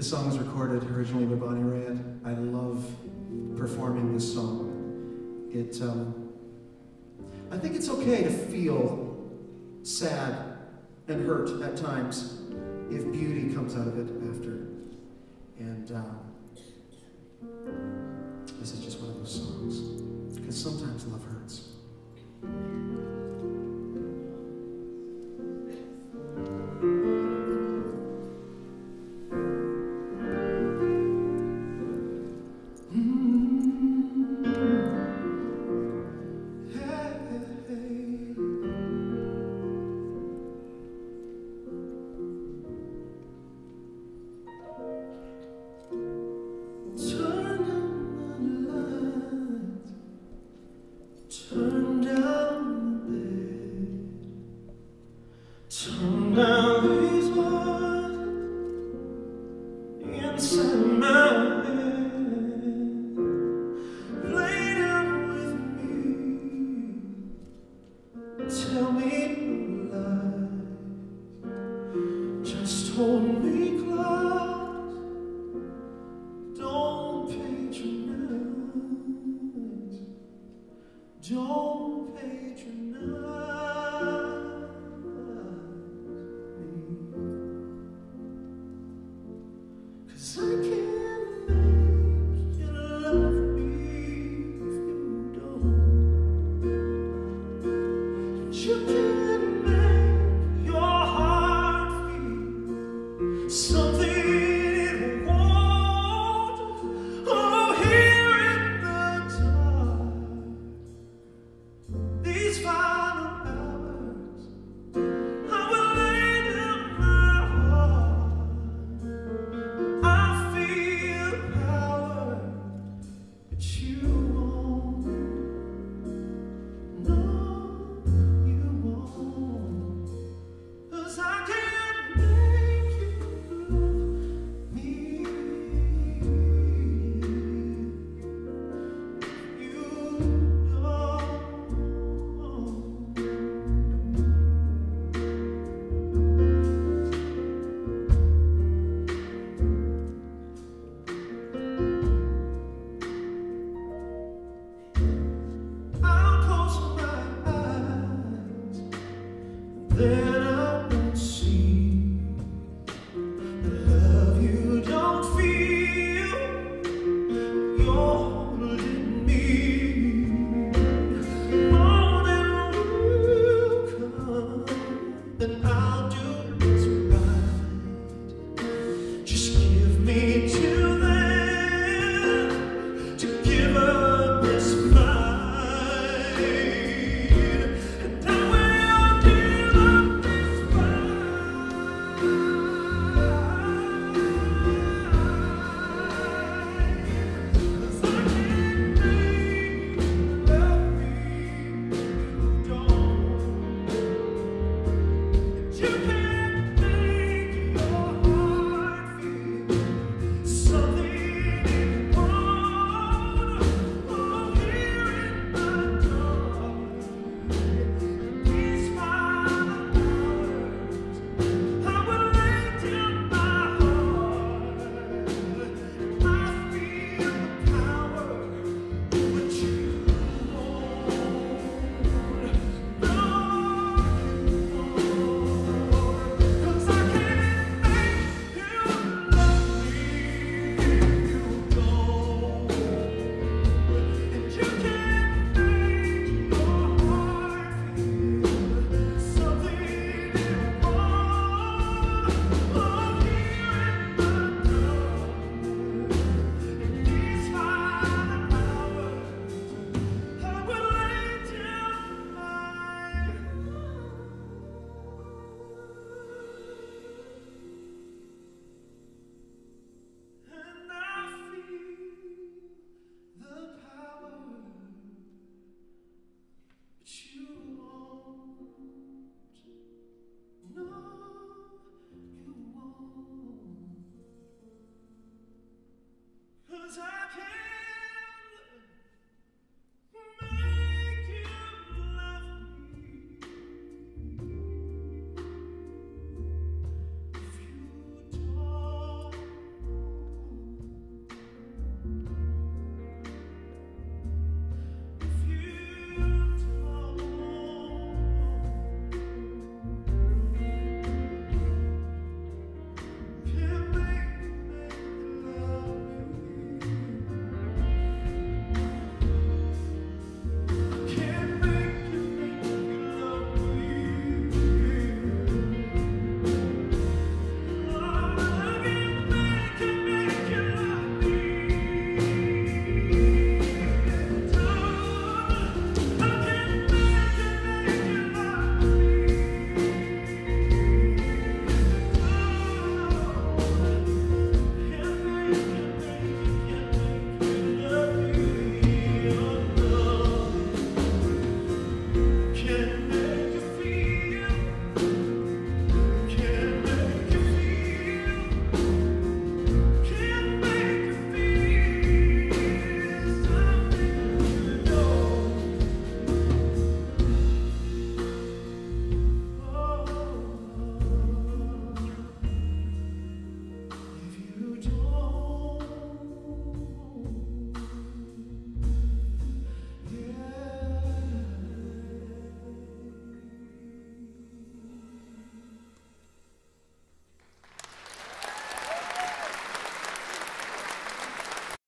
This song was recorded originally by Bonnie Raitt. I love performing this song. I think it's okay to feel sad and hurt at times if beauty comes out of it after. And this is just one of those songs, because sometimes love hurts. Turn down the bed, turn down these walls inside my head. Lay down with me, tell me no lies, just hold me close, don't patronize. Don't patronize me, 'cause I can't make you love me if you don't. You can't make your heart feel something